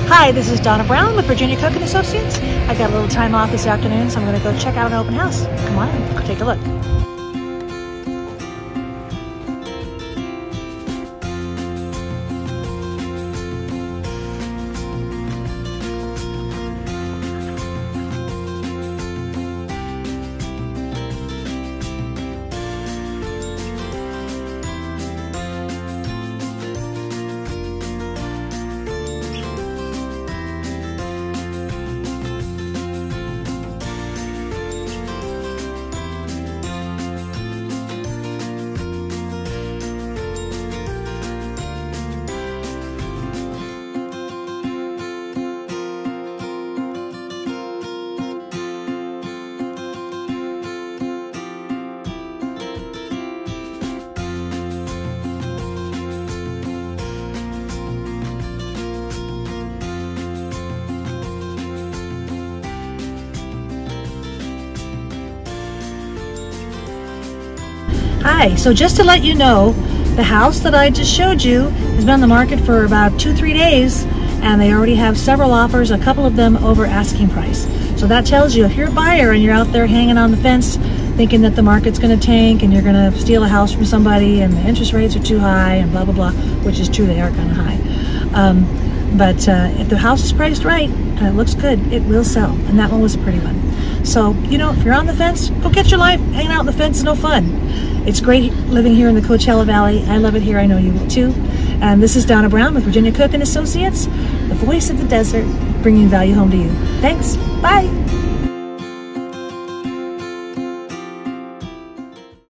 Hi, this is Donna Brown with Virginia Cook and Associates. I got a little time off this afternoon, so I'm going to go check out an open house. Come on in, take a look. Hi, so just to let you know, the house that I just showed you has been on the market for about 2-3 days, and they already have several offers, a couple of them over asking price. So that tells you if you're a buyer and you're out there hanging on the fence thinking that the market's going to tank and you're going to steal a house from somebody and the interest rates are too high and blah blah blah, which is true, they are kind of high. But if the house is priced right and it looks good, it will sell, and that one was a pretty one. So, you know, if you're on the fence, go get your life. Hanging out on the fence is no fun. It's great living here in the Coachella Valley. I love it here. I know you will too. And this is Donna Brown with Virginia Cook and Associates, the voice of the desert, bringing value home to you. Thanks. Bye.